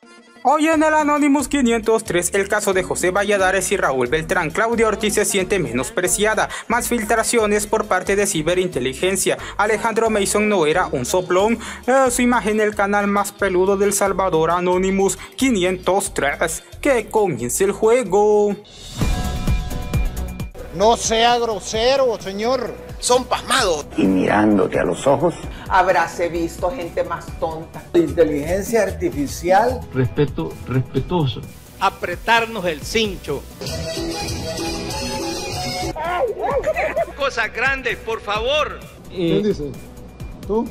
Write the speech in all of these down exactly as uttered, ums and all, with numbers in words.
Hoy en el Anonymous quinientos tres, el caso de José Valladares y Raúl Beltrán. Claudia Ortiz se siente menospreciada. Más filtraciones por parte de ciberinteligencia. Alejandro Mason no era un soplón. Eh, su imagen en el canal más peludo del Salvador, Anonymous quinientos tres. Que comience el juego. No sea grosero, señor. Son pasmados. Y mirándote a los ojos. Habráse visto gente más tonta. Inteligencia artificial. Respeto, respetuoso. Apretarnos el cincho. Cosas grandes, por favor. Eh... ¿Quién dice? ¿Tú?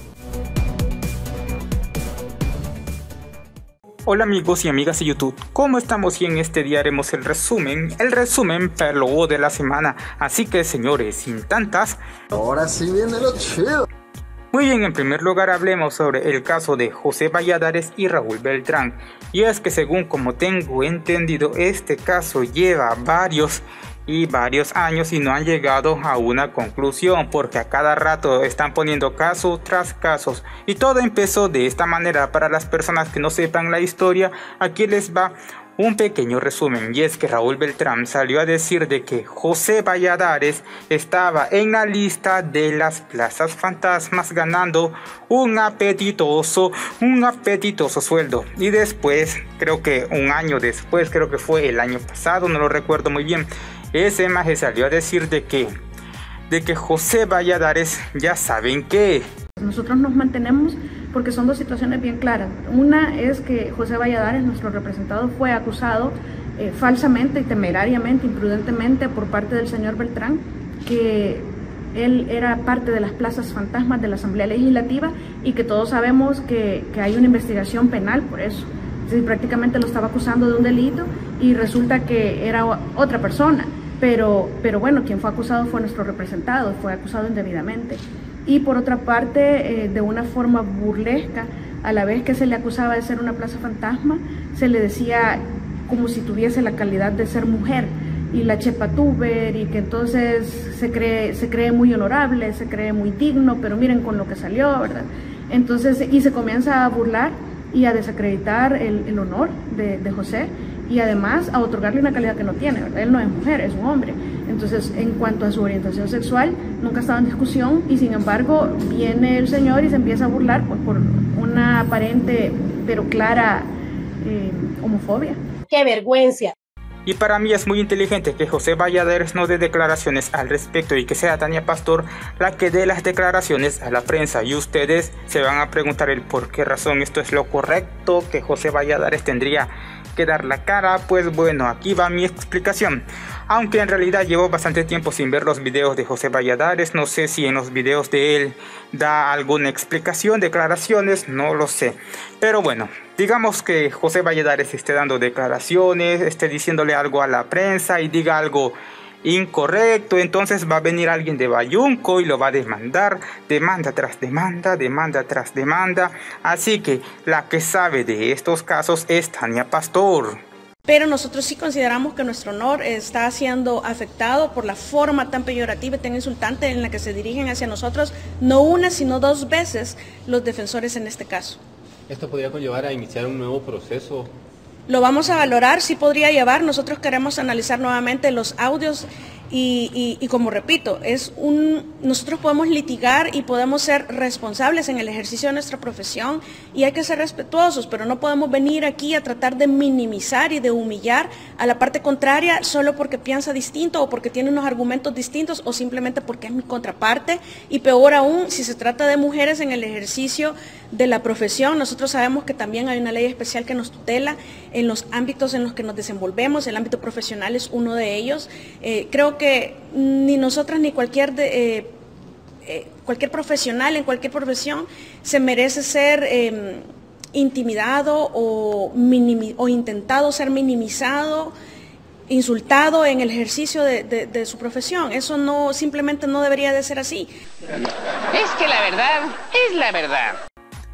Hola amigos y amigas de YouTube, ¿cómo estamos? Y en este día haremos el resumen, el resumen peludo de la semana. Así que señores, sin tantas... Ahora sí viene lo chido. Muy bien, en primer lugar hablemos sobre el caso de José Valladares y Raúl Beltrán. Y es que según como tengo entendido, este caso lleva varios... y varios años y no han llegado a una conclusión, porque a cada rato están poniendo caso tras casos, y todo empezó de esta manera. Para las personas que no sepan la historia, aquí les va un pequeño resumen, y es que Raúl Beltrán salió a decir de que José Valladares estaba en la lista de las plazas fantasmas ganando un apetitoso, un apetitoso sueldo, y después, creo que un año después, creo que fue el año pasado, no lo recuerdo muy bien, ese maje salió a decir de que, de que José Valladares, ya saben qué. Nosotros nos mantenemos porque son dos situaciones bien claras. Una es que José Valladares, nuestro representado, fue acusado eh, falsamente y temerariamente, imprudentemente por parte del señor Beltrán, que él era parte de las plazas fantasmas de la Asamblea Legislativa y que todos sabemos que, que hay una investigación penal por eso. Es decir, prácticamente lo estaba acusando de un delito y resulta que era otra persona. Pero, pero bueno, quien fue acusado fue nuestro representado, fue acusado indebidamente. Y por otra parte, eh, de una forma burlesca, a la vez que se le acusaba de ser una plaza fantasma, se le decía como si tuviese la calidad de ser mujer, y la chepa tuber, y que entonces se cree, se cree muy honorable, se cree muy digno, pero miren con lo que salió, ¿verdad? Entonces, y se comienza a burlar y a desacreditar el, el honor de, de José, y además a otorgarle una calidad que no tiene, ¿verdad? Él no es mujer, es un hombre. Entonces, en cuanto a su orientación sexual, nunca estaba en discusión, y sin embargo viene el señor y se empieza a burlar pues, por una aparente pero clara eh, homofobia. ¡Qué vergüenza! Y para mí es muy inteligente que José Valladares no dé declaraciones al respecto y que sea Tania Pastor la que dé las declaraciones a la prensa. Y ustedes se van a preguntar el por qué razón esto es lo correcto, que José Valladares tendría que dar la cara. Pues bueno, aquí va mi explicación. Aunque en realidad llevo bastante tiempo sin ver los videos de José Valladares, no sé si en los videos de él da alguna explicación, declaraciones, no lo sé. Pero bueno, digamos que José Valladares esté dando declaraciones, esté diciéndole algo a la prensa y diga algo incorrecto, entonces va a venir alguien de Bayunco y lo va a demandar, demanda tras demanda, demanda tras demanda. Así que la que sabe de estos casos es Tania Pastor. Pero nosotros sí consideramos que nuestro honor está siendo afectado por la forma tan peyorativa y tan insultante en la que se dirigen hacia nosotros, no una sino dos veces los defensores en este caso. ¿Esto podría conllevar a iniciar un nuevo proceso? Lo vamos a valorar, sí podría llevar. Nosotros queremos analizar nuevamente los audios y, y, y como repito, es un, nosotros podemos litigar y podemos ser responsables en el ejercicio de nuestra profesión y hay que ser respetuosos, pero no podemos venir aquí a tratar de minimizar y de humillar a la parte contraria solo porque piensa distinto o porque tiene unos argumentos distintos o simplemente porque es mi contraparte, y peor aún si se trata de mujeres en el ejercicio de la profesión. Nosotros sabemos que también hay una ley especial que nos tutela en los ámbitos en los que nos desenvolvemos, el ámbito profesional es uno de ellos. Eh, creo que ni nosotras ni cualquier, de, eh, eh, cualquier profesional en cualquier profesión se merece ser eh, intimidado o, minimi, o intentado ser minimizado, insultado en el ejercicio de, de, de su profesión. Eso no, simplemente no debería de ser así. Es que la verdad es la verdad.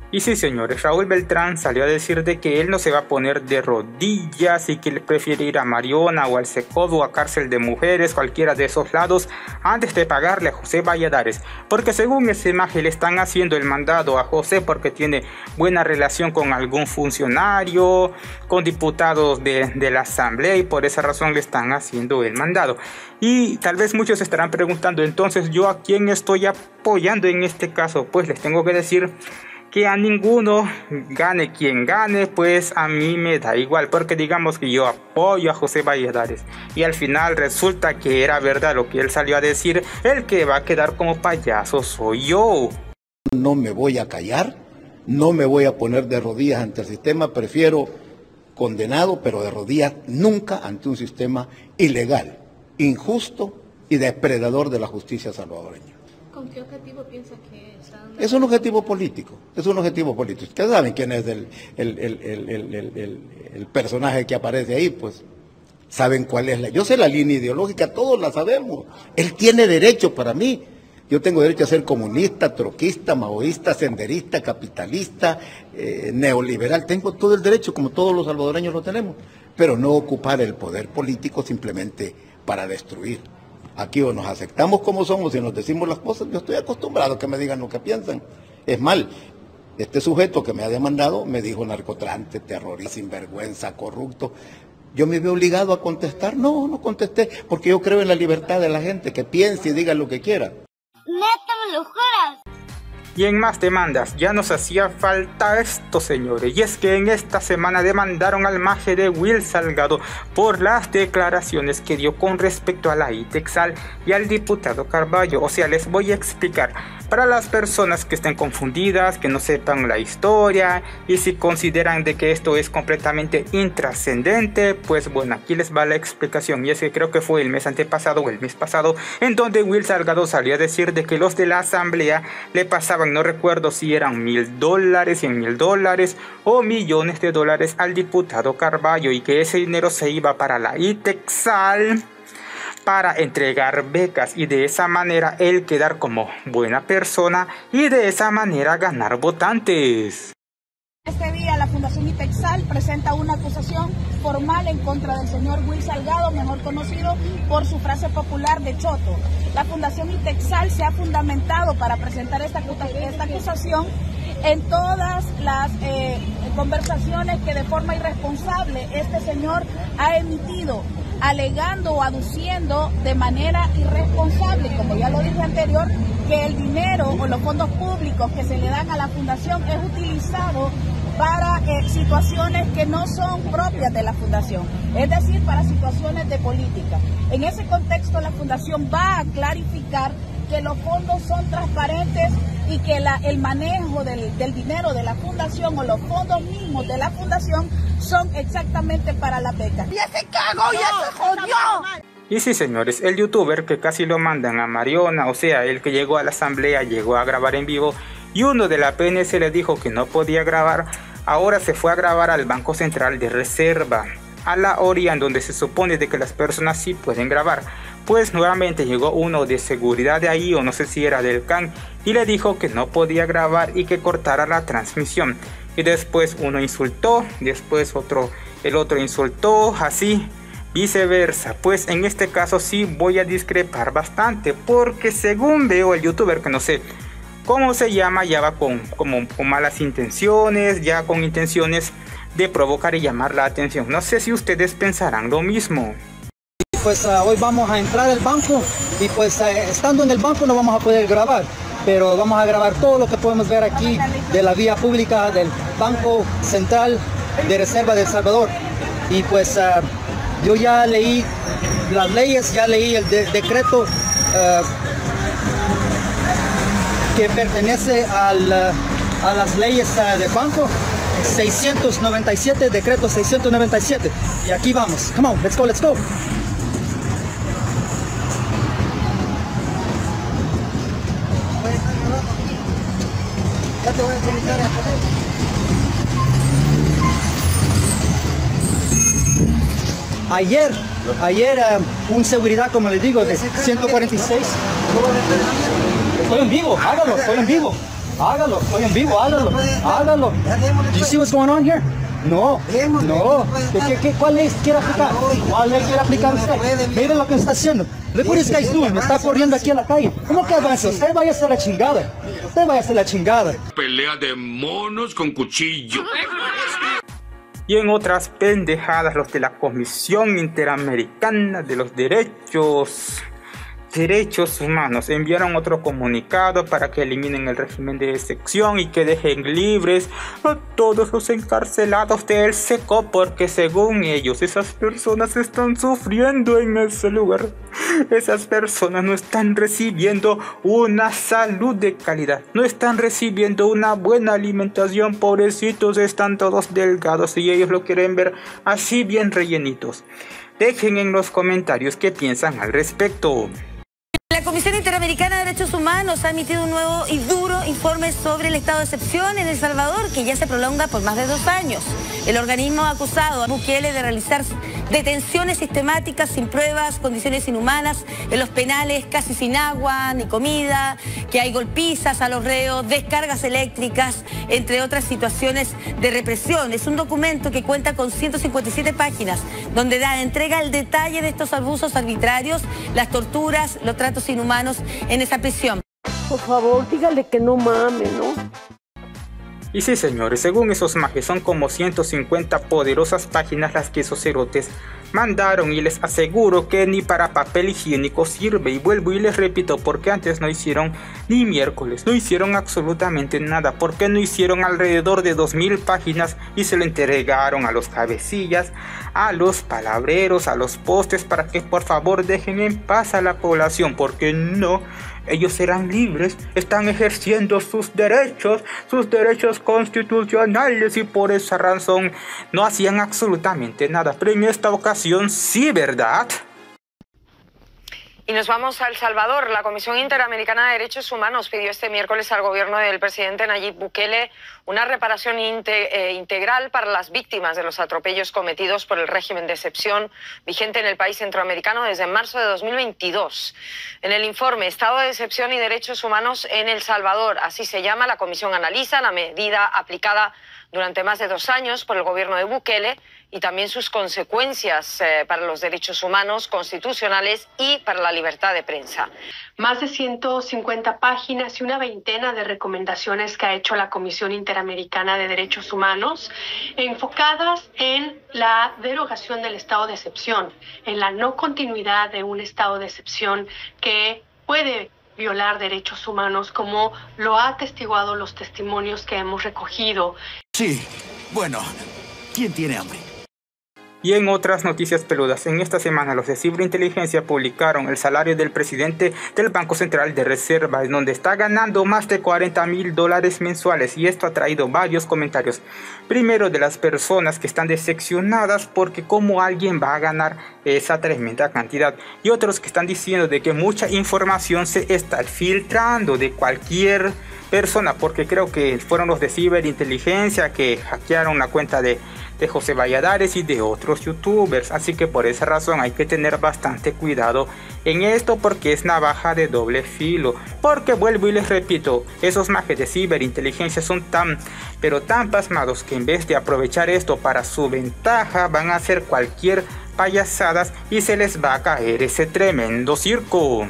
Y sí, señores, Raúl Beltrán salió a decir de que él no se va a poner de rodillas y que él prefiere ir a Mariona o al Secodo o a cárcel de mujeres, cualquiera de esos lados, antes de pagarle a José Valladares. Porque según ese maje le están haciendo el mandado a José porque tiene buena relación con algún funcionario, con diputados de, de la asamblea, y por esa razón le están haciendo el mandado. Y tal vez muchos estarán preguntando, entonces, ¿yo a quién estoy apoyando en este caso? Pues les tengo que decir que a ninguno, gane quien gane, pues a mí me da igual, porque digamos que yo apoyo a José Valladares y al final resulta que era verdad lo que él salió a decir, el que va a quedar como payaso soy yo. No me voy a callar, no me voy a poner de rodillas ante el sistema, prefiero condenado, pero de rodillas nunca ante un sistema ilegal, injusto y depredador de la justicia salvadoreña. ¿Con qué objetivo piensa que está? Es un objetivo político, es un objetivo político. Ustedes saben quién es el, el, el, el, el, el, el personaje que aparece ahí, pues saben cuál es la... Yo sé la línea ideológica, todos la sabemos. Él tiene derecho para mí. Yo tengo derecho a ser comunista, troquista, maoísta, senderista, capitalista, eh, neoliberal. Tengo todo el derecho, como todos los salvadoreños lo tenemos, pero no ocupar el poder político simplemente para destruir. Aquí o nos aceptamos como somos y nos decimos las cosas. Yo estoy acostumbrado a que me digan lo que piensan. Es mal. Este sujeto que me ha demandado me dijo narcotraficante, terrorista, sinvergüenza, corrupto. ¿Yo me veo obligado a contestar? No, no contesté, porque yo creo en la libertad de la gente, que piense y diga lo que quiera. ¡Neta, me lo juras! Y en más demandas, ya nos hacía falta esto, señores, y es que en esta semana demandaron al maje de Will Salgado por las declaraciones que dio con respecto a la ITEXAL y al diputado Carballo. O sea, les voy a explicar, para las personas que estén confundidas, que no sepan la historia y si consideran de que esto es completamente intrascendente, pues bueno, aquí les va la explicación. Y es que creo que fue el mes antepasado o el mes pasado en donde Will Salgado salió a decir de que los de la asamblea le pasaban, no recuerdo si eran mil dólares, cien mil dólares o millones de dólares al diputado Carballo, y que ese dinero se iba para la ITEXAL para entregar becas y de esa manera él quedar como buena persona y de esa manera ganar votantes. Este día la Fundación ITEXAL presenta una acusación formal en contra del señor Will Salgado, mejor conocido por su frase popular de Choto. La Fundación ITEXAL se ha fundamentado para presentar esta, esta acusación en todas las eh, conversaciones que de forma irresponsable este señor ha emitido, alegando o aduciendo de manera irresponsable, como ya lo dije anterior, que el dinero o los fondos públicos que se le dan a la fundación es utilizado para eh, situaciones que no son propias de la fundación, es decir, para situaciones de política. En ese contexto, la fundación va a clarificar que los fondos son transparentes y que la, el manejo del, del dinero de la fundación o los fondos mismos de la fundación son exactamente para la beca. ¡Ya se cagó, ya se jodió! Y sí, señores, el youtuber que casi lo mandan a Mariona, o sea, el que llegó a la asamblea, llegó a grabar en vivo y uno de la P N C le dijo que no podía grabar, ahora se fue a grabar al Banco Central de Reserva, a la orilla en donde se supone de que las personas sí pueden grabar. Pues nuevamente llegó uno de seguridad de ahí, o no sé si era del C A N, y le dijo que no podía grabar y que cortara la transmisión. Y después uno insultó, después otro, el otro insultó, así, viceversa. Pues en este caso sí voy a discrepar bastante, porque según veo el youtuber, que no sé cómo se llama, ya va con, como, con malas intenciones, ya con intenciones de provocar y llamar la atención. No sé si ustedes pensarán lo mismo. Pues uh, hoy vamos a entrar al banco y pues uh, estando en el banco no vamos a poder grabar, pero vamos a grabar todo lo que podemos ver aquí de la vía pública del Banco Central de Reserva de El Salvador. Y pues uh, yo ya leí las leyes, ya leí el de decreto uh, que pertenece al, uh, a las leyes uh, del banco, seiscientos noventa y siete, decreto seiscientos noventa y siete. Y aquí vamos, come on, let's go, let's go. Ayer, ayer uh, un seguridad, como les digo, de ciento cuarenta y seis. Estoy en vivo, hágalo, estoy en vivo. Hágalo, estoy en vivo, hágalo, hágalo. Do you see what's going on here? No, no. ¿Qué, qué, qué, ¿Cuál ley quiere aplicar? ¿Cuál ley quiere aplicar usted? Mire lo que está haciendo. Look what this guy's doing. Me está corriendo aquí a la calle. ¿Cómo que avanza? Usted vaya a hacer la chingada. Usted vaya a hacer la chingada. Pelea de monos con cuchillo. Y en otras pendejadas, los de la Comisión Interamericana de los Derechos Derechos Humanos enviaron otro comunicado para que eliminen el régimen de excepción y que dejen libres a todos los encarcelados del SECO, porque según ellos esas personas están sufriendo en ese lugar. Esas personas no están recibiendo una salud de calidad, no están recibiendo una buena alimentación, pobrecitos, están todos delgados y ellos lo quieren ver así bien rellenitos. Dejen en los comentarios qué piensan al respecto. La Comisión Interamericana de Derechos Humanos ha emitido un nuevo y duro informe sobre el estado de excepción en El Salvador, que ya se prolonga por más de dos años. El organismo ha acusado a Bukele de realizar detenciones sistemáticas sin pruebas, condiciones inhumanas en los penales, casi sin agua ni comida, que hay golpizas a los reos, descargas eléctricas, entre otras situaciones de represión. Es un documento que cuenta con ciento cincuenta y siete páginas, donde da entrega el detalle de estos abusos arbitrarios, las torturas, los tratos inhumanos en esa prisión. Por favor, dígale que no mame, ¿no? Y sí, señores, según esos majes son como ciento cincuenta poderosas páginas las que esos cerotes mandaron, y les aseguro que ni para papel higiénico sirve. Y vuelvo y les repito, porque antes no hicieron ni miércoles, no hicieron absolutamente nada, porque no hicieron alrededor de dos mil páginas y se lo entregaron a los cabecillas, a los palabreros, a los postes, para que por favor dejen en paz a la población, porque no, ellos serán libres, están ejerciendo sus derechos, sus derechos constitucionales, y por esa razón no hacían absolutamente nada. Pero en esta ocasión sí, ¿verdad? Y nos vamos a El Salvador. La Comisión Interamericana de Derechos Humanos pidió este miércoles al gobierno del presidente Nayib Bukele una reparación inte- eh, integral para las víctimas de los atropellos cometidos por el régimen de excepción vigente en el país centroamericano desde marzo de dos mil veintidós. En el informe Estado de Excepción y Derechos Humanos en El Salvador, así se llama, la comisión analiza la medida aplicada durante más de dos años por el gobierno de Bukele y también sus consecuencias eh, para los derechos humanos constitucionales y para la libertad de prensa. Más de ciento cincuenta páginas y una veintena de recomendaciones que ha hecho la Comisión Interamericana de Derechos Humanos, enfocadas en la derogación del estado de excepción, en la no continuidad de un estado de excepción que puede violar derechos humanos, como lo ha atestiguado los testimonios que hemos recogido. Sí, bueno, ¿quién tiene hambre? Y en otras noticias peludas, en esta semana los de Ciberinteligencia publicaron el salario del presidente del Banco Central de Reserva, en donde está ganando más de cuarenta mil dólares mensuales, y esto ha traído varios comentarios. Primero, de las personas que están decepcionadas porque cómo alguien va a ganar esa tremenda cantidad, y otros que están diciendo de que mucha información se está filtrando de cualquier persona, porque creo que fueron los de Ciberinteligencia que hackearon la cuenta de, de José Valladares y de otros youtubers. Así que por esa razón hay que tener bastante cuidado en esto, porque es navaja de doble filo. Porque vuelvo y les repito, esos majes de Ciberinteligencia son tan, pero tan pasmados, que en vez de aprovechar esto para su ventaja, van a hacer cualquier payasadas y se les va a caer ese tremendo circo.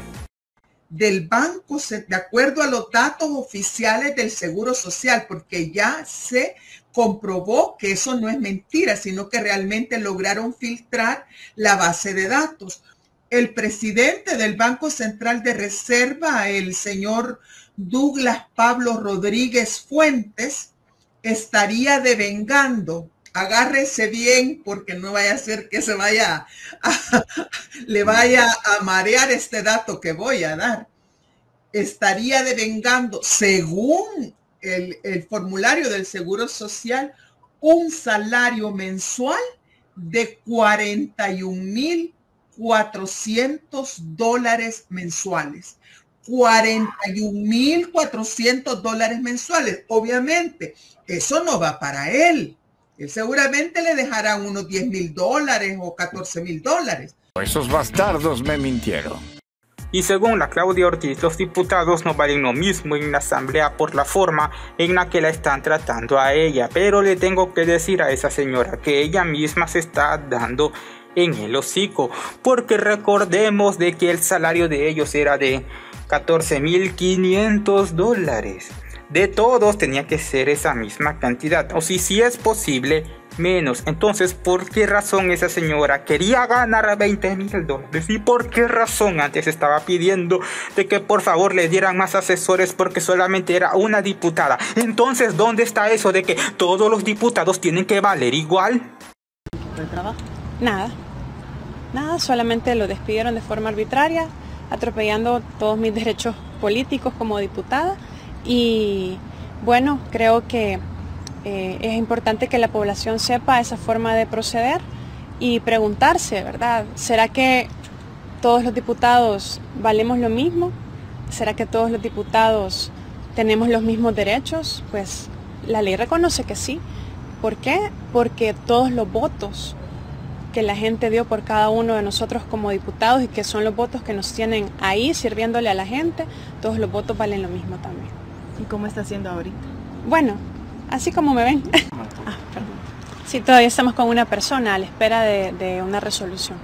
Del banco, de acuerdo a los datos oficiales del Seguro Social, porque ya se comprobó que eso no es mentira, sino que realmente lograron filtrar la base de datos. El presidente del Banco Central de Reserva, el señor Douglas Pablo Rodríguez Fuentes, estaría devengando. Agárrese bien, porque no vaya a ser que se vaya a, le vaya a marear este dato que voy a dar. Estaría devengando, según el, el formulario del Seguro Social, un salario mensual de cuarenta y un mil cuatrocientos dólares mensuales. cuarenta y un mil cuatrocientos dólares mensuales. Obviamente, eso no va para él. Él seguramente le dejarán unos diez mil dólares o catorce mil dólares. Esos bastardos me mintieron. Y según la Claudia Ortiz, los diputados no valen lo mismo en la asamblea por la forma en la que la están tratando a ella. Pero le tengo que decir a esa señora que ella misma se está dando en el hocico, porque recordemos de que el salario de ellos era de catorce mil quinientos dólares. De todos tenía que ser esa misma cantidad, o si, si es posible, menos. Entonces, ¿por qué razón esa señora quería ganar veinte mil dólares? ¿Y por qué razón antes estaba pidiendo de que por favor le dieran más asesores porque solamente era una diputada? Entonces, ¿dónde está eso de que todos los diputados tienen que valer igual? ¿De trabajo? Nada. Nada, solamente lo despidieron de forma arbitraria, atropellando todos mis derechos políticos como diputada. Y bueno, creo que eh, es importante que la población sepa esa forma de proceder y preguntarse, ¿verdad? ¿Será que todos los diputados valemos lo mismo? ¿Será que todos los diputados tenemos los mismos derechos? Pues la ley reconoce que sí. ¿Por qué? Porque todos los votos que la gente dio por cada uno de nosotros como diputados y que son los votos que nos tienen ahí sirviéndole a la gente, todos los votos valen lo mismo también. ¿Y cómo está haciendo ahorita? Bueno, así como me ven. Ah, perdón. Sí, todavía estamos con una persona a la espera de, de una resolución.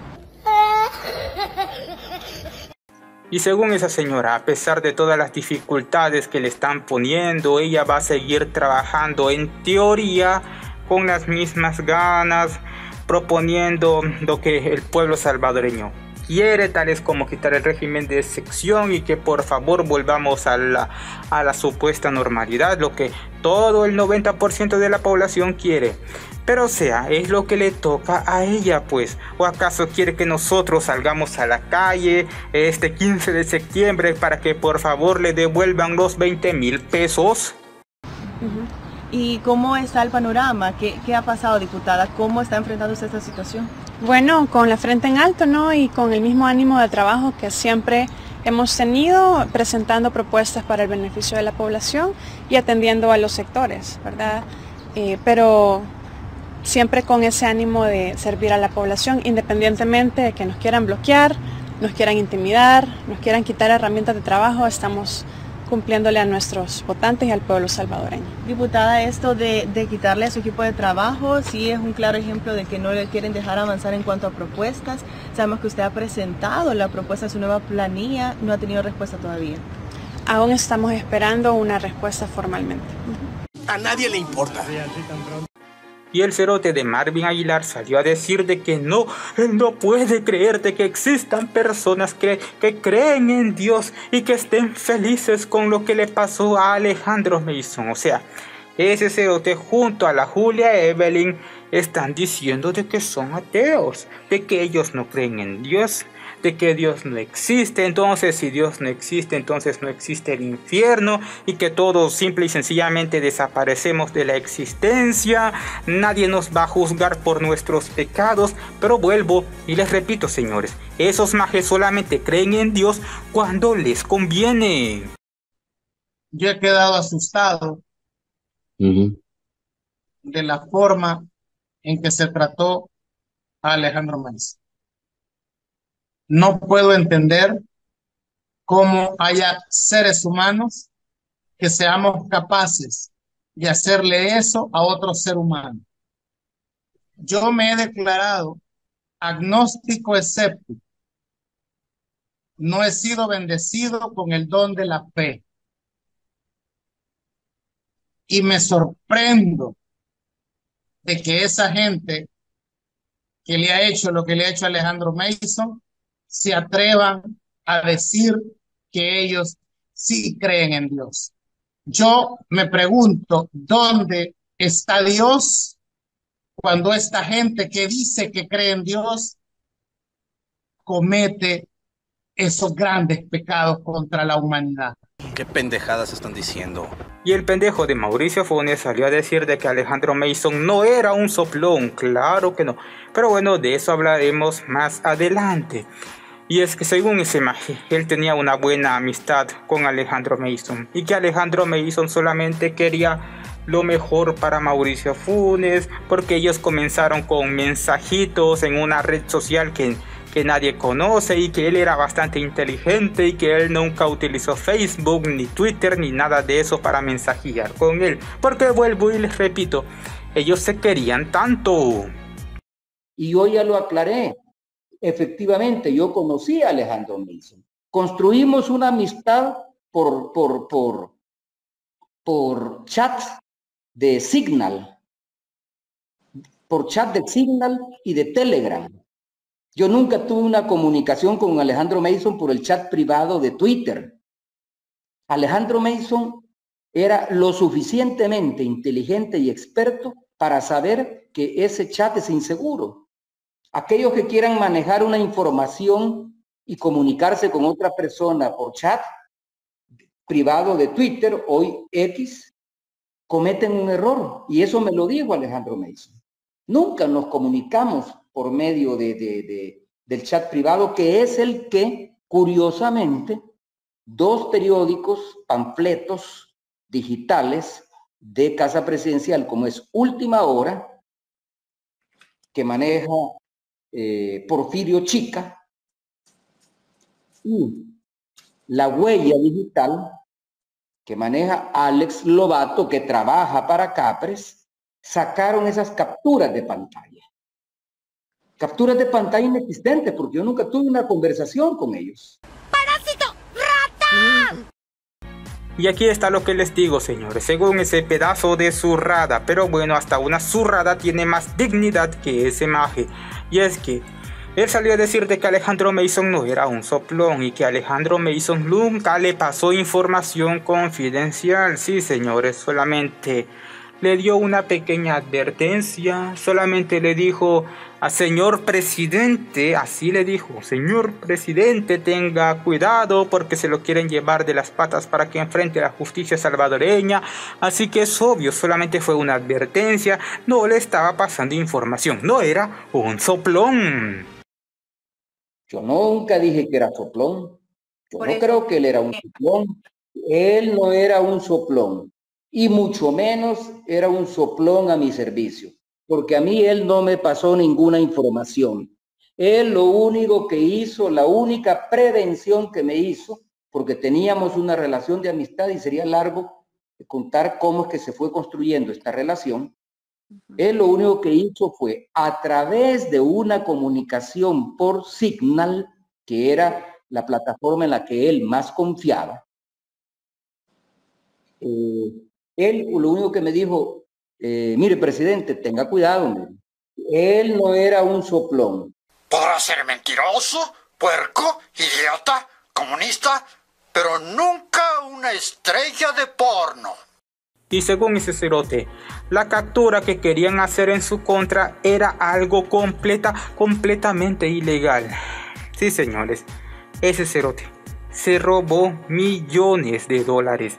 Y según esa señora, a pesar de todas las dificultades que le están poniendo, ella va a seguir trabajando en teoría con las mismas ganas, proponiendo lo que el pueblo salvadoreño quiere, tales como quitar el régimen de excepción y que por favor volvamos a la, a la supuesta normalidad, lo que todo el noventa por ciento de la población quiere. Pero o sea, es lo que le toca a ella, pues. ¿O acaso quiere que nosotros salgamos a la calle este quince de septiembre para que por favor le devuelvan los veinte mil pesos? Uh-huh. ¿Y cómo está el panorama? ¿Qué, ¿Qué ha pasado, diputada? ¿Cómo está enfrentando usted esta situación? Bueno, con la frente en alto, ¿no? Y con el mismo ánimo de trabajo que siempre hemos tenido, presentando propuestas para el beneficio de la población y atendiendo a los sectores, ¿verdad? Eh, pero siempre con ese ánimo de servir a la población, independientemente de que nos quieran bloquear, nos quieran intimidar, nos quieran quitar herramientas de trabajo, estamos cumpliéndole a nuestros votantes y al pueblo salvadoreño. Diputada, esto de, de quitarle a su equipo de trabajo sí es un claro ejemplo de que no le quieren dejar avanzar en cuanto a propuestas. Sabemos que usted ha presentado la propuesta de su nueva planilla, no ha tenido respuesta todavía. Aún estamos esperando una respuesta formalmente. A nadie le importa. Y el cerote de Marvin Aguilar salió a decir de que no, él no puede creer de que existan personas que, que creen en Dios y que estén felices con lo que le pasó a Alejandro Mason. O sea, ese cerote junto a la Julia Evelyn están diciendo de que son ateos, de que ellos no creen en Dios, de que Dios no existe. Entonces, si Dios no existe, entonces no existe el infierno y que todos simple y sencillamente desaparecemos de la existencia. Nadie nos va a juzgar por nuestros pecados. Pero vuelvo y les repito, señores, esos majes solamente creen en Dios cuando les conviene. Yo he quedado asustado uh-huh. de la forma en que se trató a Alejandro Mason. No puedo entender cómo haya seres humanos que seamos capaces de hacerle eso a otro ser humano. Yo me he declarado agnóstico escéptico. No he sido bendecido con el don de la fe. Y me sorprendo de que esa gente que le ha hecho lo que le ha hecho a Alejandro Mason se atrevan a decir que ellos sí creen en Dios. Yo me pregunto, ¿dónde está Dios cuando esta gente que dice que cree en Dios comete esos grandes pecados contra la humanidad? ¿Qué pendejadas están diciendo? Y el pendejo de Mauricio Funes salió a decir de que Alejandro Mason no era un soplón. Claro que no. Pero bueno, de eso hablaremos más adelante. Y es que según ese maje, él tenía una buena amistad con Alejandro Mason. Y que Alejandro Mason solamente quería lo mejor para Mauricio Funes. Porque ellos comenzaron con mensajitos en una red social que... que nadie conoce y que él era bastante inteligente y que él nunca utilizó Facebook, ni Twitter, ni nada de eso para mensajear con él. Porque vuelvo y les repito, ellos se querían tanto. Y yo ya lo aclaré. Efectivamente, yo conocí a Alejandro Mason. Construimos una amistad por, por, por, por chat de Signal, por chat de Signal y de Telegram. Yo nunca tuve una comunicación con Alejandro Mason por el chat privado de Twitter. Alejandro Mason era lo suficientemente inteligente y experto para saber que ese chat es inseguro. Aquellos que quieran manejar una información y comunicarse con otra persona por chat privado de Twitter, hoy X, cometen un error. Y eso me lo dijo Alejandro Mason. Nunca nos comunicamos por medio de, de, de, del chat privado, que es el que, curiosamente, dos periódicos, panfletos digitales de Casa Presidencial, como es Última Hora, que maneja eh, Porfirio Chica, y La Huella Digital, que maneja Alex Lobato, que trabaja para Capres, sacaron esas capturas de pantalla. Capturas de pantalla inexistentes, porque yo nunca tuve una conversación con ellos. ¡Parásito! ¡Rata! Y aquí está lo que les digo, señores, según ese pedazo de zurrada. Pero bueno, hasta una zurrada tiene más dignidad que ese maje. Y es que él salió a decir de que Alejandro Mason no era un soplón y que Alejandro Mason nunca le pasó información confidencial. Sí, señores, solamente le dio una pequeña advertencia, solamente le dijo a señor presidente, así le dijo, señor presidente, tenga cuidado porque se lo quieren llevar de las patas para que enfrente a la justicia salvadoreña. Así que es obvio, solamente fue una advertencia, no le estaba pasando información, no era un soplón. Yo nunca dije que era soplón, yo no creo que él era un soplón, él no era un soplón. Y mucho menos era un soplón a mi servicio, porque a mí él no me pasó ninguna información. Él lo único que hizo, la única prevención que me hizo, porque teníamos una relación de amistad y sería largo contar cómo es que se fue construyendo esta relación, él lo único que hizo fue a través de una comunicación por Signal, que era la plataforma en la que él más confiaba, eh, él lo único que me dijo, eh, mire presidente, tenga cuidado, hombre. Él no era un soplón. Podrá ser mentiroso, puerco, idiota, comunista, pero nunca una estrella de porno. Y según ese cerote, la captura que querían hacer en su contra era algo completa, completamente ilegal. Sí, señores, ese cerote se robó millones de dólares.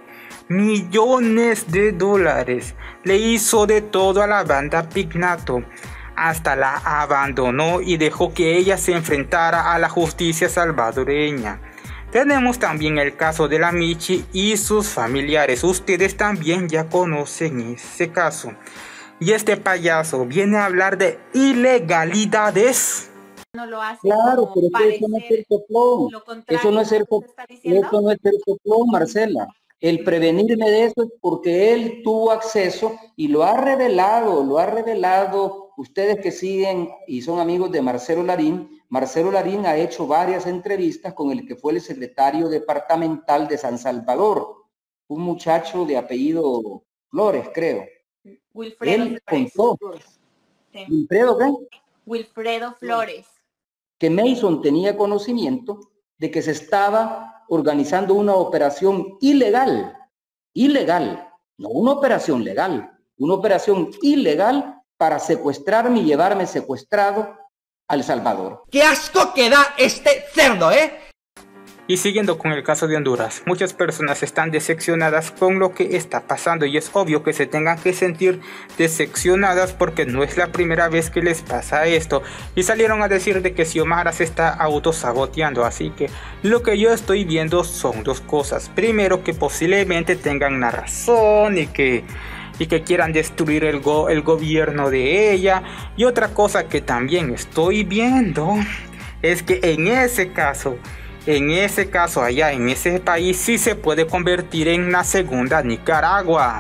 Millones de dólares. Le hizo de todo a la banda Pignato. Hasta la abandonó y dejó que ella se enfrentara a la justicia salvadoreña. Tenemos también el caso de la Michi y sus familiares. Ustedes también ya conocen ese caso. Y este payaso viene a hablar de ilegalidades. No lo hace. Claro, pero eso no es el soplón. Eso no es el soplón. Eso no es el soplón, Marcela. El prevenirme de eso es porque él tuvo acceso y lo ha revelado, lo ha revelado. Ustedes que siguen y son amigos de Marcelo Larín, Marcelo Larín ha hecho varias entrevistas con el que fue el secretario departamental de San Salvador, un muchacho de apellido Flores, creo. Wilfredo él Flores. contó. Sí. ¿Wilfredo qué? Wilfredo Flores. Que Mason tenía conocimiento de que se estaba organizando una operación ilegal, ilegal, no una operación legal, una operación ilegal para secuestrarme y llevarme secuestrado a El Salvador. ¡Qué asco que da este cerdo, eh! Y siguiendo con el caso de Honduras, muchas personas están decepcionadas con lo que está pasando y es obvio que se tengan que sentir decepcionadas porque no es la primera vez que les pasa esto. Y salieron a decir de que Xiomara se está autosaboteando, así que lo que yo estoy viendo son dos cosas. Primero, que posiblemente tengan la razón y que... y que quieran destruir el, go el gobierno de ella. Y otra cosa que también estoy viendo es que en ese caso, en ese caso allá en ese país sí se puede convertir en la segunda Nicaragua.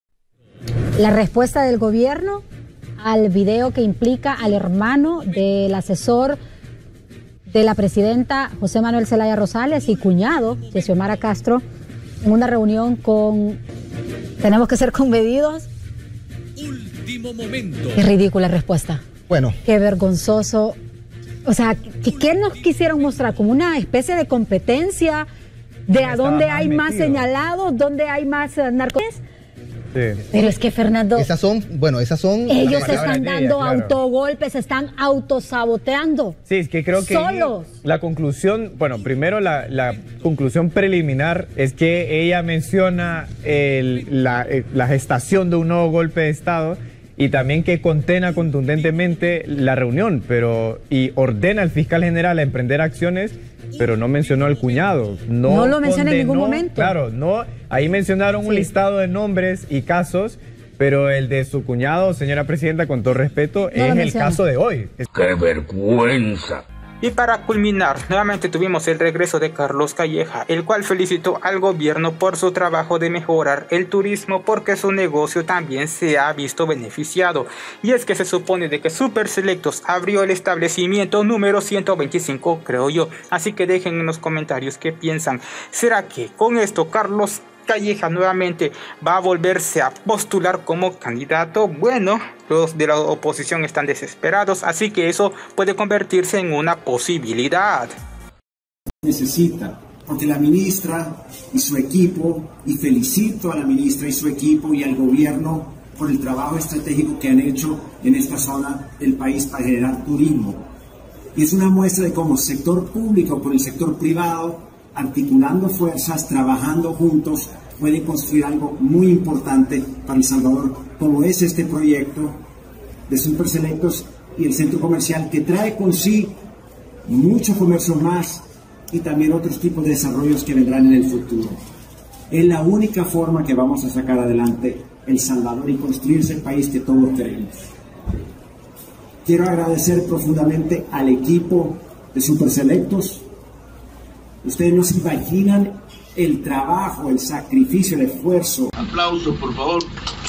La respuesta del gobierno al video que implica al hermano del asesor de la presidenta José Manuel Zelaya Rosales y cuñado de Xiomara Castro en una reunión con tenemos que ser conmedidos. Último momento. Qué ridícula respuesta. Bueno. Qué vergonzoso. O sea, ¿qué, qué nos quisieron mostrar? Como una especie de competencia de a dónde hay más señalados, dónde hay más uh, narcotráficos. Sí. Pero es que, Fernando, esas son, bueno, esas son ellos se están dando ella, claro. autogolpes, se están autosaboteando. Sí, es que creo que solos. La conclusión, bueno, primero la, la conclusión preliminar es que ella menciona el, la, la gestación de un nuevo golpe de Estado y también que condena contundentemente la reunión, pero y ordena al fiscal general a emprender acciones, pero no mencionó al cuñado. No, no lo menciona condenó, en ningún momento. Claro, no. Ahí mencionaron sí. un listado de nombres y casos, pero el de su cuñado, señora presidenta, con todo respeto, no es el caso de hoy. ¡Qué vergüenza! Y para culminar, nuevamente tuvimos el regreso de Carlos Calleja, el cual felicitó al gobierno por su trabajo de mejorar el turismo porque su negocio también se ha visto beneficiado. Y es que se supone de que Super Selectos abrió el establecimiento número ciento veinticinco, creo yo. Así que dejen en los comentarios qué piensan. ¿Será que con esto Carlos Calleja nuevamente va a volverse a postular como candidato? Bueno, los de la oposición están desesperados, así que eso puede convertirse en una posibilidad. Necesita, porque la ministra y su equipo, y felicito a la ministra y su equipo y al gobierno por el trabajo estratégico que han hecho en esta zona del país para generar turismo. Y es una muestra de cómo sector público con el sector privado, articulando fuerzas, trabajando juntos, puede construir algo muy importante para El Salvador, como es este proyecto de Super Selectos y el centro comercial, que trae con sí mucho comercio más y también otros tipos de desarrollos que vendrán en el futuro. Es la única forma que vamos a sacar adelante El Salvador y construir ese país que todos queremos. Quiero agradecer profundamente al equipo de Super Selectos. Ustedes no se imaginan el trabajo, el sacrificio, el esfuerzo. Aplauso, por favor.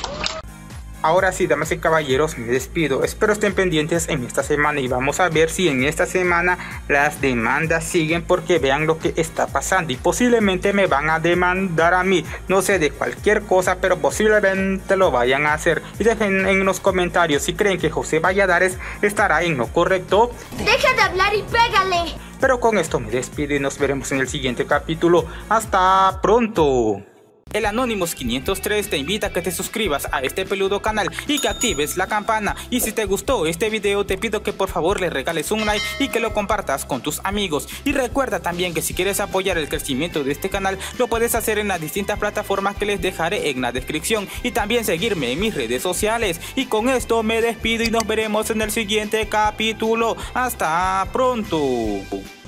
Ahora sí, damas y caballeros, me despido. Espero estén pendientes en esta semana y vamos a ver si en esta semana las demandas siguen, porque vean lo que está pasando y posiblemente me van a demandar a mí, no sé, de cualquier cosa, pero posiblemente lo vayan a hacer. Y dejen en los comentarios si creen que José Valladares estará en lo correcto. Deja de hablar y pégale. Pero con esto me despido y nos veremos en el siguiente capítulo. ¡Hasta pronto! El Anonymous quinientos tres te invita a que te suscribas a este peludo canal y que actives la campana. Y si te gustó este video, te pido que por favor le regales un like y que lo compartas con tus amigos. Y recuerda también que si quieres apoyar el crecimiento de este canal, lo puedes hacer en las distintas plataformas que les dejaré en la descripción. Y también seguirme en mis redes sociales. Y con esto me despido y nos veremos en el siguiente capítulo. ¡Hasta pronto!